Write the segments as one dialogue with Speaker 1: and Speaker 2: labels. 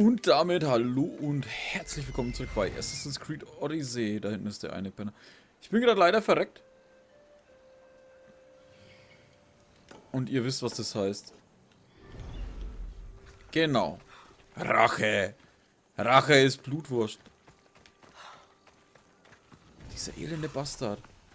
Speaker 1: Und damit hallo und herzlich willkommen zurück bei Assassin's Creed Odyssey. Da hinten ist der eine Penner. Ich bin gerade leider verreckt. Und ihr wisst, was das heißt. Genau. Rache. Rache ist Blutwurst. Dieser elende Bastard.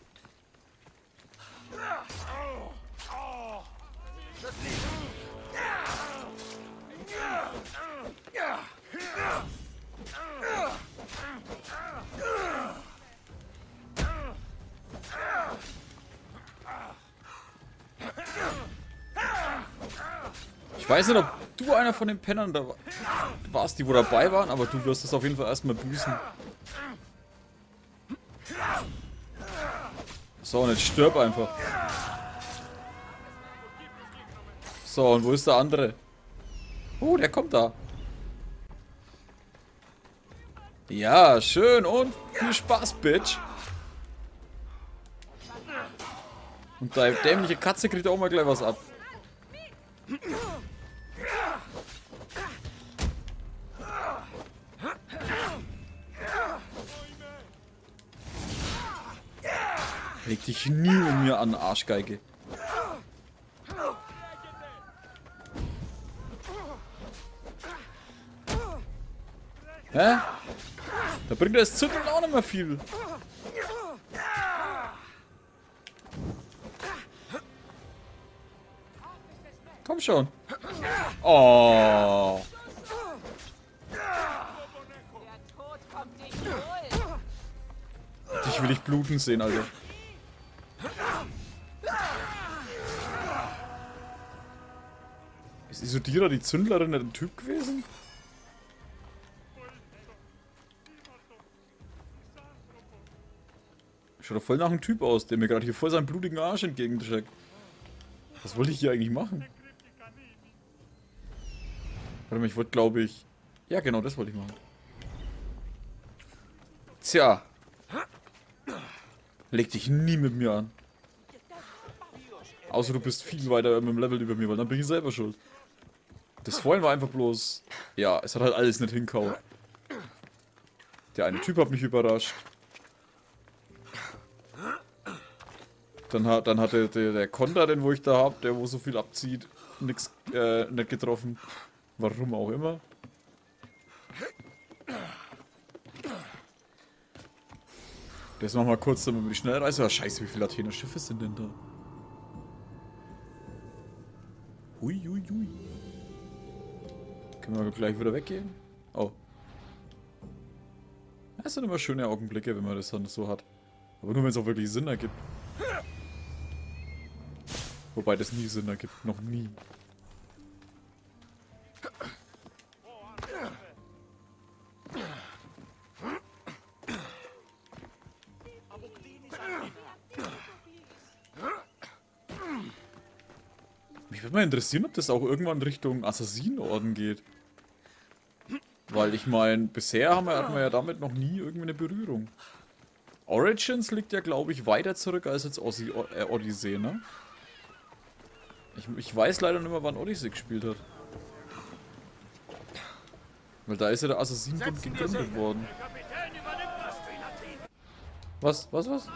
Speaker 1: Ich weiß nicht, ob du einer von den Pennern da warst, die wo dabei waren, aber du wirst es auf jeden Fall erstmal büßen. So, und jetzt stirb einfach. So, und wo ist der andere? Oh, der kommt da. Ja, schön und viel Spaß, Bitch. Und deine dämliche Katze kriegt auch mal gleich was ab. Leg dich nie um mir an, Arschgeige. Hä? Da bringt das Zütteln auch nicht mehr viel. Komm schon. Oh. Dich will ich bluten sehen, Alter. Ist Isodira die Zündlerin der Typ gewesen? Schaut doch voll nach einem Typ aus, der mir gerade hier voll seinen blutigen Arsch entgegenschickt. Was wollte ich hier eigentlich machen? Warte mal, ich wollte, glaube ich... Ja, genau, das wollte ich machen. Tja. Leg dich nie mit mir an. Außer du bist viel weiter mit dem Level über mir, weil dann bin ich selber schuld. Das vorhin war einfach bloß... Ja, es hat halt alles nicht hingehauen. Der eine Typ hat mich überrascht. Dann hat der Konter, den wo ich da hab, der wo so viel abzieht, nix nicht getroffen. Warum auch immer. Das machen wir kurz damit die Schnellreise. Oh, scheiße, wie viele Athener Schiffe sind denn da? Hui, hui, hui. Können wir gleich wieder weggehen? Oh. Das sind immer schöne Augenblicke, wenn man das dann so hat. Aber nur wenn es auch wirklich Sinn ergibt. Wobei das nie Sinn ergibt. Noch nie. Mich würde mal interessieren, ob das auch irgendwann Richtung Assassinenorden geht. Weil ich meine, bisher hatten wir ja damit noch nie irgendwie eine Berührung. Origins liegt ja, glaube ich, weiter zurück als jetzt Odyssey, ne? Ich weiß leider nicht mehr, wann Odyssey gespielt hat. Weil da ist ja der Assassinenbund gegründet worden. Was?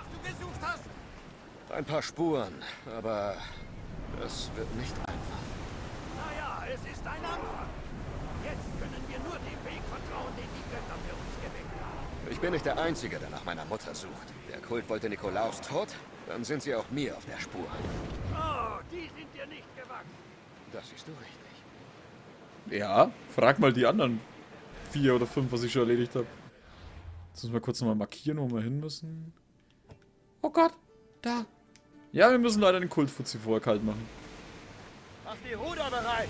Speaker 2: Ein paar Spuren, aber das wird nicht einfach.
Speaker 3: Naja, es ist ein Anfang. Jetzt können wir nur dem Weg vertrauen, den die Götter für uns gewählt haben.
Speaker 2: Ich bin nicht der Einzige, der nach meiner Mutter sucht. Der Kult wollte Nikolaus tot, dann sind sie auch mir auf der Spur.
Speaker 3: Oh, die sind dir nicht gewachsen.
Speaker 2: Das siehst du richtig.
Speaker 1: Ja, frag mal die anderen 4 oder 5, was ich schon erledigt habe. Jetzt müssen wir kurz nochmal markieren, wo wir hin müssen. Oh Gott, da. Ja, wir müssen leider den Kultfuzzi vorher kalt machen.
Speaker 3: Mach die Ruder bereit.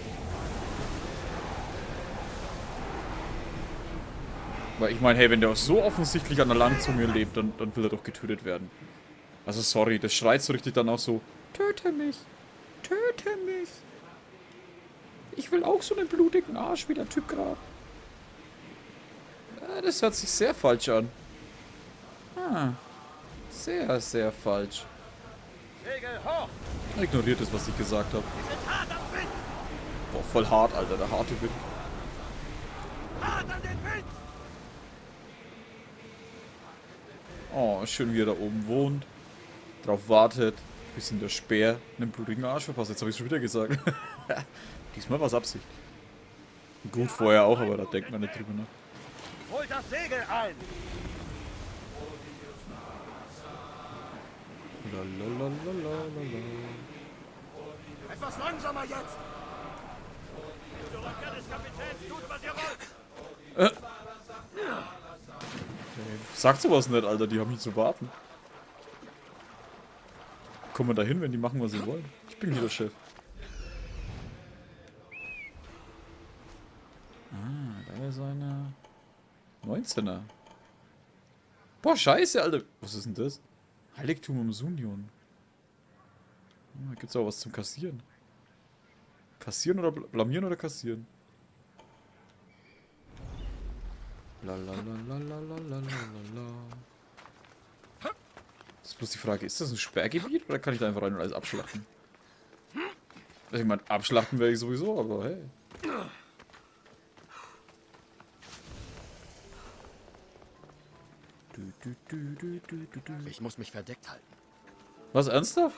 Speaker 1: Weil ich meine, hey, wenn der so offensichtlich an der Langzunge lebt, dann will er doch getötet werden. Also sorry, das schreit so richtig dann auch so. Töte mich! Töte mich! Ich will auch so einen blutigen Arsch wie der Typ gerade. Ja, das hört sich sehr falsch an. Ah. Sehr, sehr falsch.
Speaker 3: Segel hoch.
Speaker 1: Ignoriert es, was ich gesagt habe.
Speaker 3: Wir sind hart am Wind.
Speaker 1: Boah, voll hart, Alter, der harte Wind. Oh, schön wie er da oben wohnt. Drauf wartet. Bisschen der Speer. Einen blutigen Arsch verpasst. Jetzt habe ich schon wieder gesagt. Diesmal war es Absicht. Gut, vorher auch, aber da denkt man nicht drüber nach.
Speaker 3: Holt das Segel ein!
Speaker 1: Lalalala.
Speaker 3: Etwas langsamer jetzt! Die Rückkehr des Kapitäns tut, was ihr wollt!
Speaker 1: Sag sowas nicht, Alter. Die haben nicht zu warten. Kommen wir da hin, wenn die machen, was sie wollen. Ich bin hier der Chef. Ah, da ist eine 19er. Boah, scheiße, Alter. Was ist denn das? Heiligtum am Sunion. Da gibt's auch was zum Kassieren. Kassieren oder blamieren oder kassieren? Lalalala. Das ist bloß die Frage, ist das ein Sperrgebiet oder kann ich da einfach rein und alles abschlachten? Ich meine, abschlachten werde ich sowieso, aber hey.
Speaker 2: Ich muss mich verdeckt halten.
Speaker 1: Was, ernsthaft?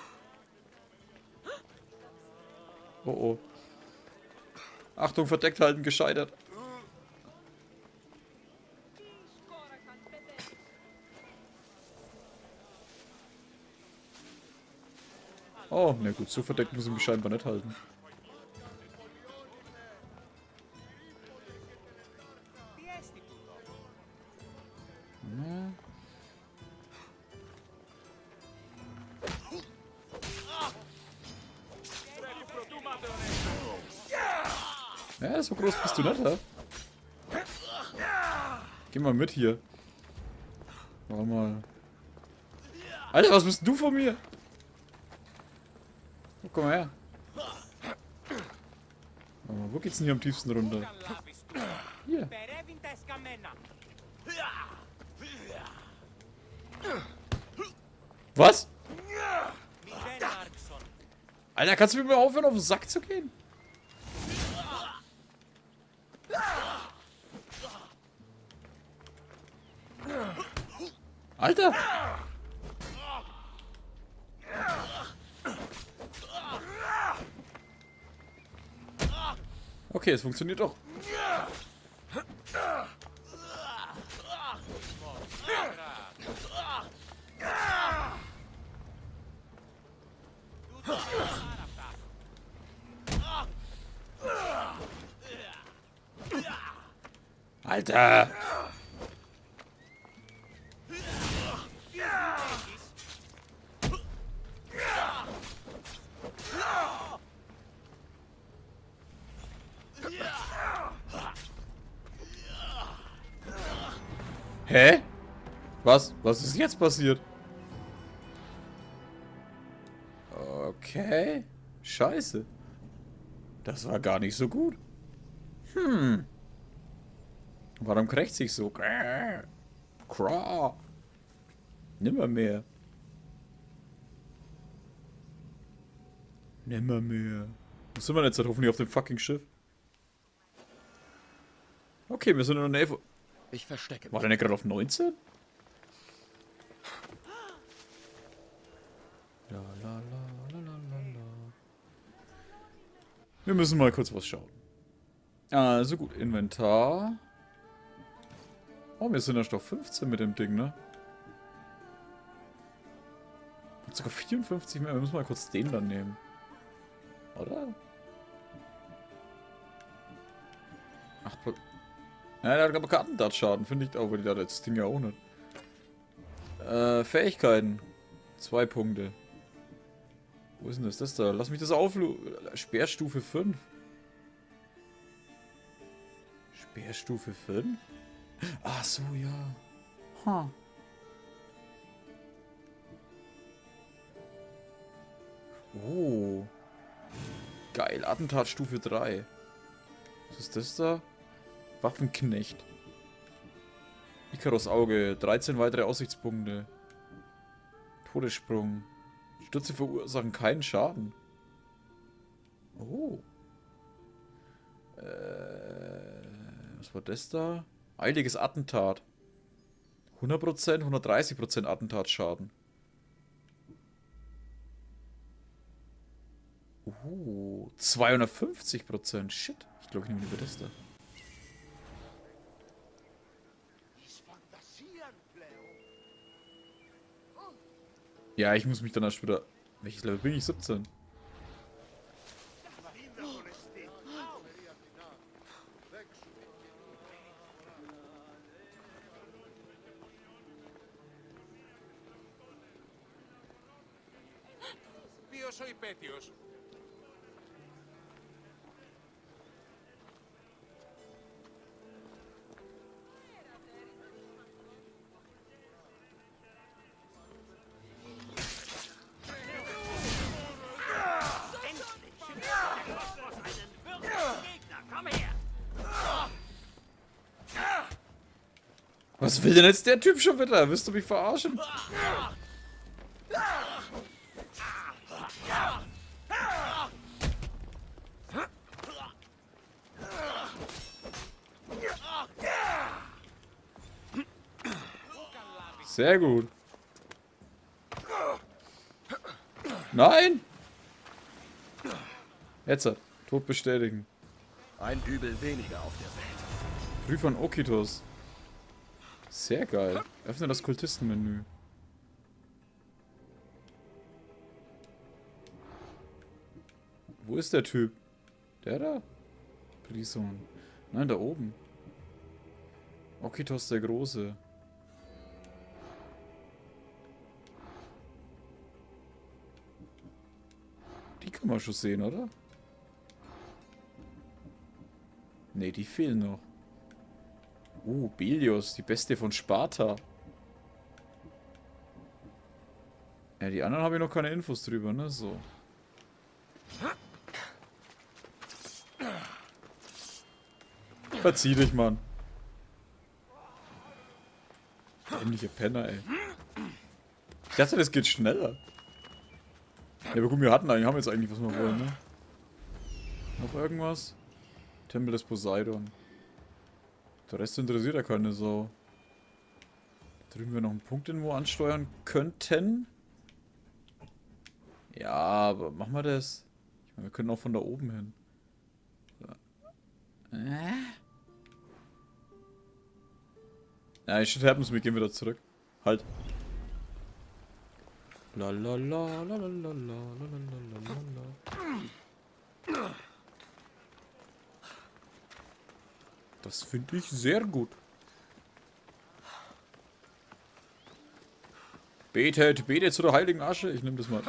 Speaker 1: Oh oh. Achtung, verdeckt halten, gescheitert. Oh, na gut, so verdeckt muss ich mich scheinbar nicht halten. Ja, so groß bist du nicht, hä? Geh mal mit hier. Warte mal. Alter, was bist du von mir? Oh, komm mal her. Oh, wo geht's denn hier am tiefsten runter? Hier. Was? Alter, kannst du mir mal aufhören, auf den Sack zu gehen? Alter! Okay, es funktioniert doch. Alter! Hä? Was? Was ist jetzt passiert? Okay. Scheiße. Das war gar nicht so gut. Warum krächzt sich so? Craw. Nimmermehr. Nimmermehr. Wo sind wir jetzt? Hoffentlich auf dem fucking Schiff. Okay, wir sind in der Nähe.
Speaker 2: Ich verstecke mich.
Speaker 1: War der nicht gerade auf 19? Wir müssen mal kurz was schauen. Also gut, Inventar. Oh, wir sind erst auf 15 mit dem Ding, ne? Hat sogar 54 mehr. Wir müssen mal kurz den dann nehmen. Oder? Ach, ja, der hat aber Kartendart-Schaden, finde ich auch, weil die da das Ding ja auch nicht. Fähigkeiten. 2 Punkte. Wo ist denn das da? Lass mich das Speerstufe 5. Speerstufe 5? Ach so, ja. Ha. Oh. Geil, Attentat Stufe 3. Was ist das da? Waffenknecht. Ikaros Auge. 13 weitere Aussichtspunkte. Todessprung. Stürze verursachen keinen Schaden. Oh. Was war das da? Eiliges Attentat. 100%, 130% Attentatsschaden. 250%. Shit. Ich glaube, ich nehme lieber das da. Ja, ich muss mich dann erst wieder... Welches Level bin ich? 17.
Speaker 4: Ποιος ο υπέτειος?
Speaker 1: Was will denn jetzt der Typ schon wieder? Willst du mich verarschen? Sehr gut. Nein! Jetzt. Tod bestätigen.
Speaker 2: Ein Übel weniger auf der Welt.
Speaker 1: Brief an Okitos. Sehr geil. Öffne das Kultistenmenü. Wo ist der Typ? Der da? Prison. Nein, da oben. Okitos der Große. Die kann man schon sehen, oder? Ne, die fehlen noch. Belios, die Beste von Sparta. Ja, die anderen habe ich noch keine Infos drüber, ne? So. Verzieh dich, Mann. Dämliche Penner, ey. Ich dachte, das geht schneller. Ja, aber gut, wir haben jetzt eigentlich, was wir wollen, ne? Noch irgendwas? Tempel des Poseidon. Der Rest interessiert ja keine Sau. Da drüben wir noch einen Punkt irgendwo ansteuern könnten. Ja, aber machen wir das. Ich meine, wir können auch von da oben hin. So. Ja, ich sterben müssen, wir gehen wieder zurück. Halt. Das finde ich sehr gut. Betet, betet zu der heiligen Asche. Ich nehme das mal.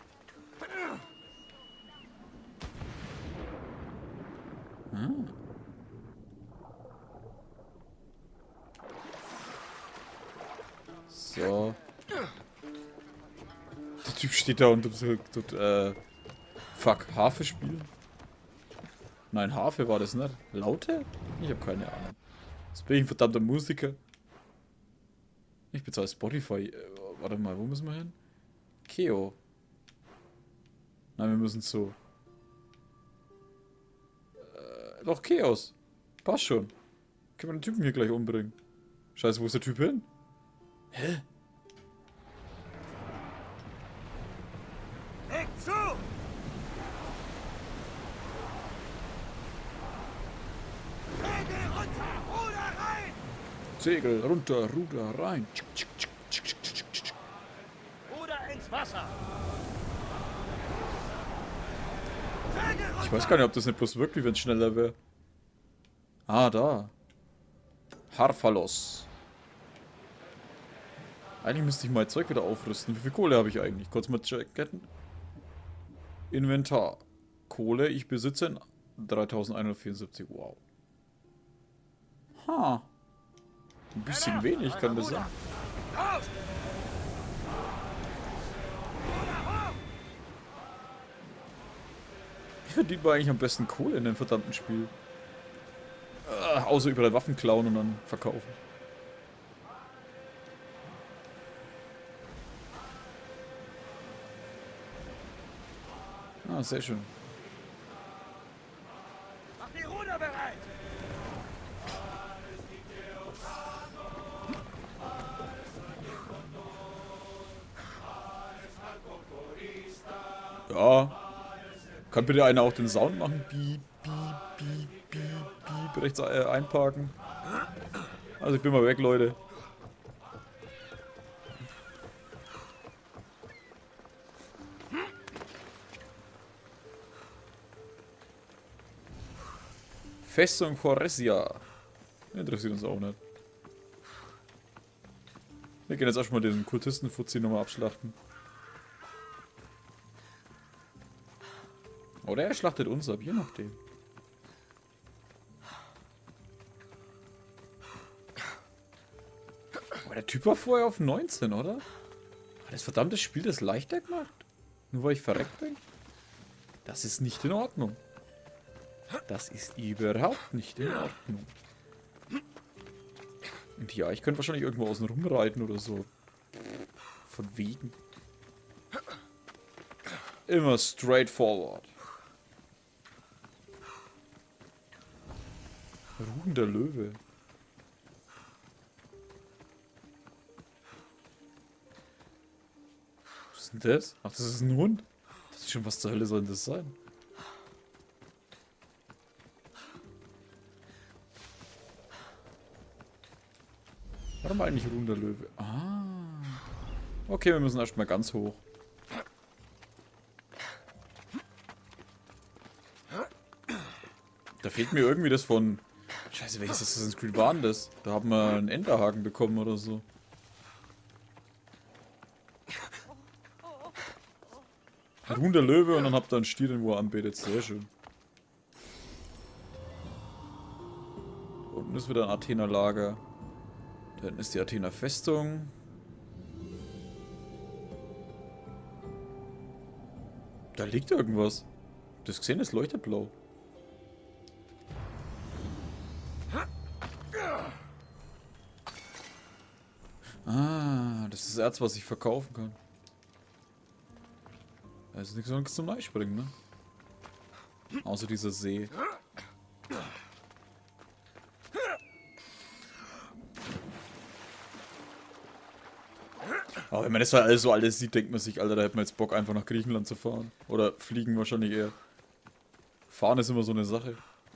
Speaker 1: So. Der Typ steht da und tut fuck, Harfe spielen? Nein, Harfe war das nicht. Laute? Ich habe keine Ahnung. Jetzt bin ich ein verdammter Musiker. Ich bezahle Spotify. Warte mal, wo müssen wir hin? Keo. Nein, wir müssen zu. Doch, Chaos. Passt schon. Können wir den Typen hier gleich umbringen. Scheiße, wo ist der Typ hin? Hä?
Speaker 3: Leg zu! Segel runter, Ruder rein!
Speaker 1: Segel runter, Ruder rein.
Speaker 3: Ruder ins Wasser!
Speaker 1: Ich weiß gar nicht, ob das nicht bloß wirklich, wenn es schneller wäre. Ah, da. Harphalos. Eigentlich müsste ich mein Zeug wieder aufrüsten. Wie viel Kohle habe ich eigentlich? Kurz mal checken. Inventar. Kohle, ich besitze 3174. Wow. Ha. Ein bisschen wenig kann das sein. Wie verdient man eigentlich am besten Kohle in dem verdammten Spiel? Außer überall Waffen klauen und dann verkaufen. Ah, sehr schön.
Speaker 3: Mach die Ruder bereit!
Speaker 1: Ja. Kann bitte einer auch den Sound machen? Piep, piep, piep, piep, piep. Rechts einparken. Also ich bin mal weg, Leute. Festung Foressia. Interessiert uns auch nicht. Wir gehen jetzt erstmal den Kultisten-Fuzzi nochmal abschlachten. Oder er schlachtet uns ab, je nachdem. Aber der Typ war vorher auf 19, oder? Hat das verdammte Spiel das leichter gemacht? Nur weil ich verreckt bin? Das ist nicht in Ordnung. Das ist überhaupt nicht in Ordnung. Und ja, ich könnte wahrscheinlich irgendwo außen rumreiten oder so. Von wegen. Immer straight forward. Ruhender Löwe. Was ist denn das? Ach, das ist ein Hund? Das ist schon, was zur Hölle soll denn das sein? Warum eigentlich ruhender Löwe? Ah. Okay, wir müssen erstmal ganz hoch. Da fehlt mir irgendwie das von... Scheiße, welches Assassin's Creed war denn das? Da haben wir einen Enterhaken bekommen oder so. Ruhender Löwe und dann habt ihr einen Stier, den wo er anbetet. Sehr schön. Unten ist wieder ein Athener Lager. Da hinten ist die Athener Festung. Da liegt irgendwas. Das gesehen, es leuchtet blau. Ah, das ist Erz, was ich verkaufen kann. Das ist nichts anderes zum Neispringen, ne? Außer dieser See. Aber wenn man das halt alles so alles sieht, denkt man sich, Alter, da hätte man jetzt Bock, einfach nach Griechenland zu fahren. Oder fliegen wahrscheinlich eher. Fahren ist immer so eine Sache.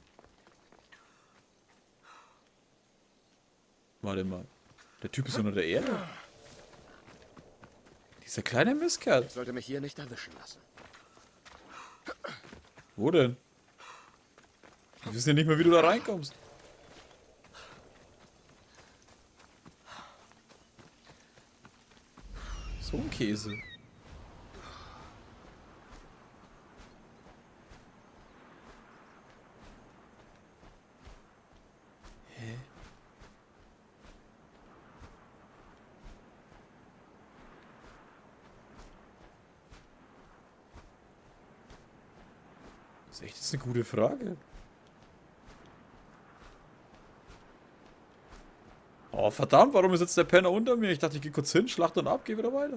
Speaker 1: Warte mal. Der Typ ist unter der Erde. Dieser kleine Mistkerl.
Speaker 2: Ich sollte mich hier nicht erwischen lassen.
Speaker 1: Wo denn? Wir wissen ja nicht mehr, wie du da reinkommst. So ein Käse. Hä? Das ist echt jetzt eine gute Frage. Oh, verdammt, warum ist jetzt der Penner unter mir? Ich dachte, ich gehe kurz hin, schlachte und ab, gehe wieder weiter.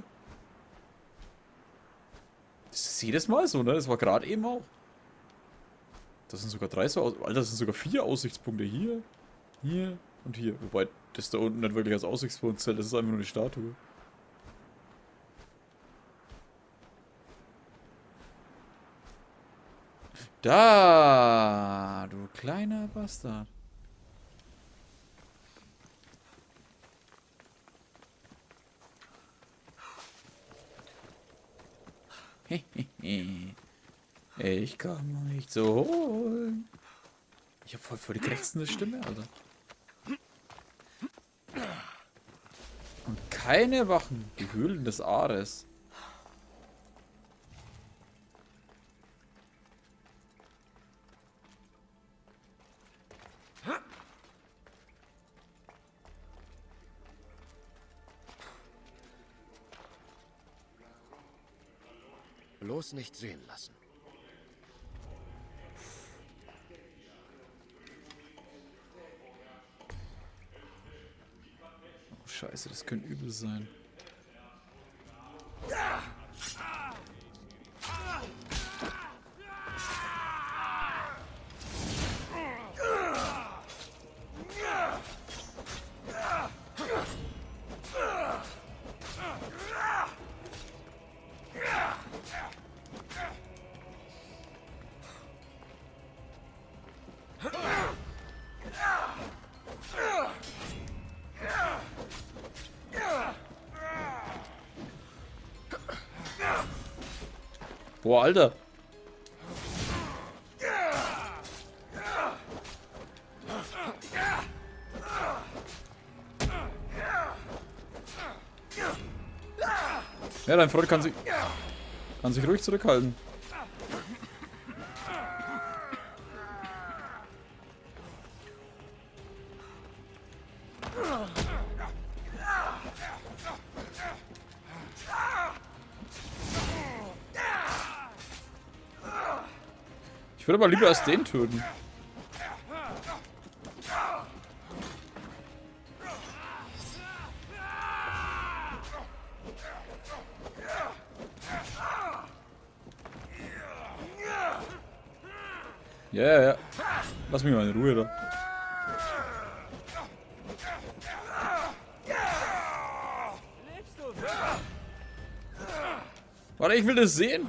Speaker 1: Das ist jedes Mal so, ne? Das war gerade eben auch. Das sind sogar 3 so Alter, das sind sogar 4 Aussichtspunkte. Hier, hier und hier. Wobei das da unten nicht wirklich als Aussichtspunkt zählt, das ist einfach nur die Statue. Da, du kleiner Bastard. Ich komme euch zu holen. Ich hab voll die krächzende Stimme, Alter. Und keine Wachen. Die Höhlen des Ares.
Speaker 2: Bloß nicht sehen lassen.
Speaker 1: Oh, Scheiße, das könnte übel sein. Boah, Alter. Ja, dein Freund kann sich ruhig zurückhalten. Ich würde aber lieber erst den töten. Ja. Lass mich mal in Ruhe da. Warte, ich will das sehen.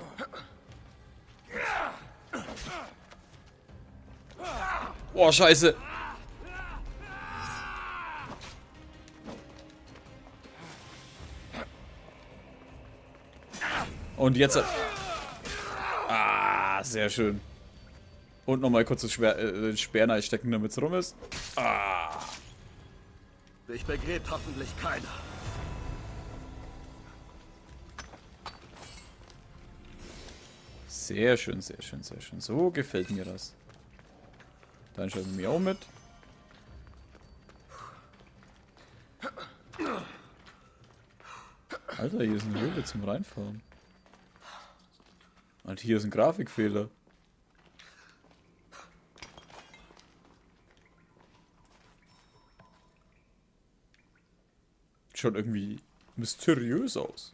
Speaker 1: Boah, scheiße. Und jetzt... Ah, sehr schön. Und nochmal kurz das Speer einstecken, damit es rum ist. Ah.
Speaker 3: Dich begräbt hoffentlich keiner.
Speaker 1: Sehr schön, sehr schön, sehr schön. So gefällt mir das. Dann schauen wir mir auch mit. Alter, hier ist eine Höhle zum Reinfahren. Und hier ist ein Grafikfehler. Schaut irgendwie mysteriös aus.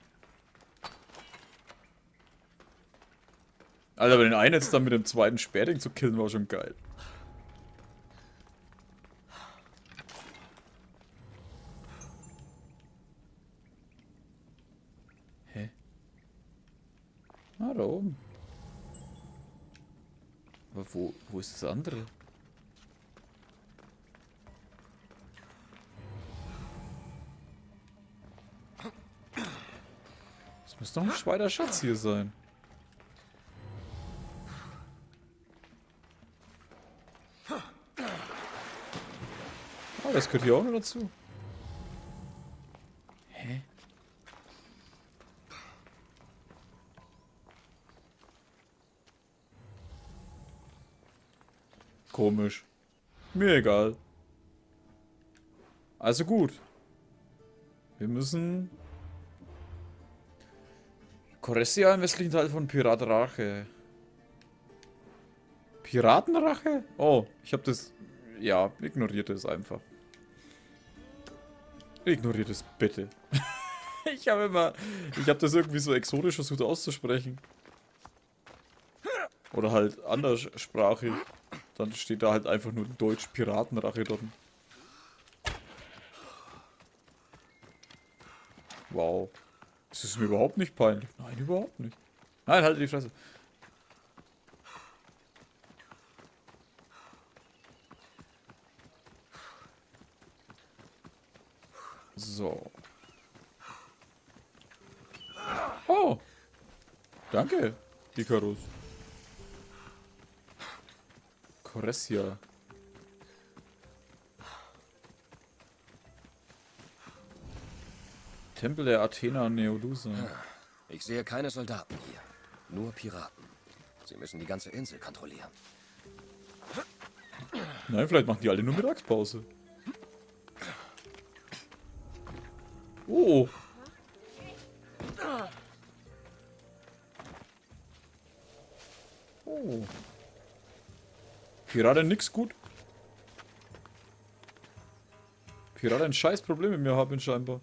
Speaker 1: Alter, aber den einen jetzt dann mit dem zweiten Speerding zu killen, war schon geil. Hä? Ah, da oben. Aber wo ist das andere? Das muss doch ein zweiter Schatz hier sein. Oh, das gehört hier auch noch dazu. Hä? Komisch. Mir egal. Also gut. Wir müssen... Corressia im westlichen Teil von Piratenrache. Piratenrache? Oh, ich hab das... Ja, ignoriert es einfach. Ignoriert es bitte. Ich habe das irgendwie so exotisch versucht auszusprechen. Oder halt anderssprachig. Dann steht da halt einfach nur Deutsch Piratenrache dort. Wow. Das ist mir überhaupt nicht peinlich. Nein, überhaupt nicht. Nein, halte die Fresse. So. Oh. Danke, Icarus. Corressia. Tempel der Athena Neolusa.
Speaker 2: Ich sehe keine Soldaten hier. Nur Piraten. Sie müssen die ganze Insel kontrollieren.
Speaker 1: Nein, vielleicht machen die alle nur Mittagspause. Oh. Oh. Piraten nix gut. Piraten scheiß Probleme mit mir haben scheinbar.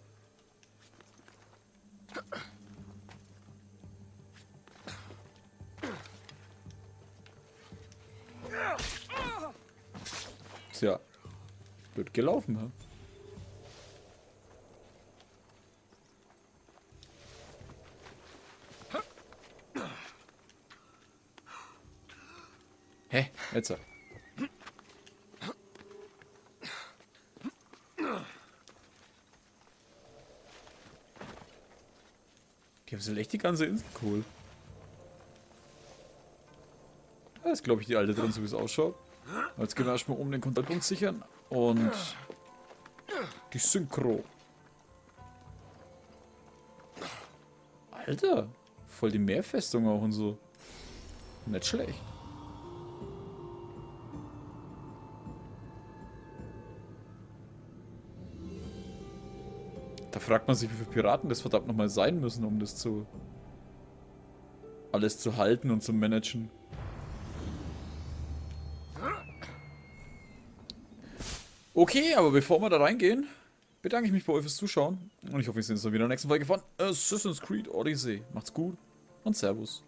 Speaker 1: Tja. Wird gelaufen, ha? Hä? Jetzt. Die haben sich echt die ganze Insel geholt. Da ist, glaube ich, die alte drin, so wie es ausschaut. Jetzt gehen wir erstmal um den Kontrollpunkt sichern. Und die Synchro. Alter, voll die Meerfestung auch und so. Nicht schlecht. Da fragt man sich, wie viele Piraten das verdammt nochmal sein müssen, um das zu... alles zu halten und zu managen. Okay, aber bevor wir da reingehen, bedanke ich mich bei euch fürs Zuschauen. Und ich hoffe, wir sehen uns dann wieder in der nächsten Folge von Assassin's Creed Odyssey. Macht's gut und Servus.